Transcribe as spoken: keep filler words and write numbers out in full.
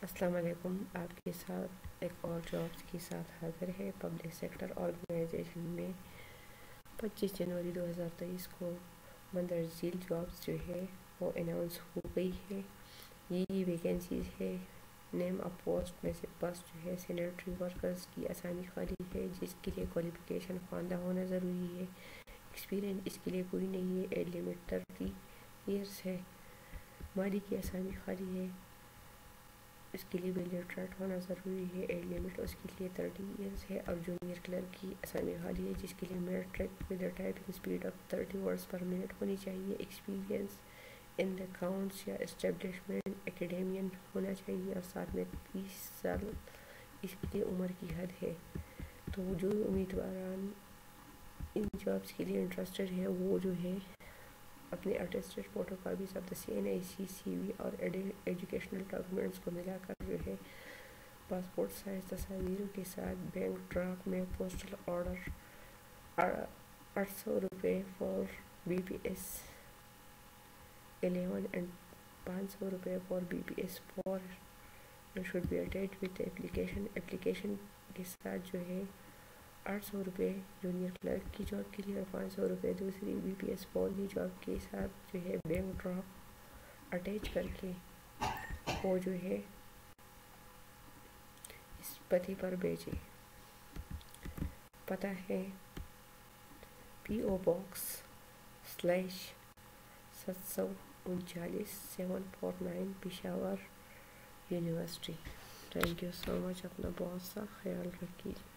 السلام علیکم. آپ کے ساتھ ایک اور جابس کے ساتھ حاضر ہے. پبلک سیکٹر آرگنائزیشن میں پچیس جنوری دو ہزار تیئیس کو مندرجہ ذیل جابس جو ہے وہ اناؤنس ہو گئی ہے. یہ ویکینسیز ہے. نیم آف پوسٹ میں سے بس جو ہے سینیٹری ورکرز کی اسامی خالی ہے، جس کے لیے کوالیفیکیشن خواندہ ہونا ضروری ہے. ایکسپیرینس اس کے لیے کوئی نہیں ہے. ایج لمٹ تھرٹی ایئرس ہے. مالی کی اسامی خالی ہے، اس کے لیے بھی لٹریٹ ہونا ضروری ہے. ایج لمٹ اس کے لیے تھرٹی ایئرس ہے. اور جونیئر کلرک کی اسامی خالی ہے، جس کے لیے matric with typing speed of thirty words per minute ہونی چاہیے. ایکسپیرینس ان دا اکاؤنٹس یا اسٹیبلشمنٹ اکیڈیمین ہونا چاہیے، اور ساتھ میں تیس سال اس کے لیے عمر کی حد ہے. تو جو امیدواران ان جابس کے لیے انٹرسٹڈ ہیں وہ جو ہے اپنے attested photo copies of the C N I C C V اور ایجوکیشنل ڈاکومنٹس کو ملا کر جو ہے پاسپورٹ سائز تصاویروں کے ساتھ بینک ڈراپ میں پوسٹل آرڈر آٹھ سو روپے for B P S eleven and پانچ سو روپے for B P S four should be attach with application. Application کے ساتھ جو ہے آٹھ سو روپے جونیئر کلرک کی جاب کے لیے اور پانچ سو روپے دوسری بی پی ایس فور کی جاب کے ساتھ جو ہے بینک ڈراپ اٹیچ کر کے وہ جو ہے اس پتے پر بھیجے. پتہ ہے پی او باکس سلیش سات سو انچالیس seven four nine Peshawar university. Thank you so much. اپنا بہت سا خیال رکھیے.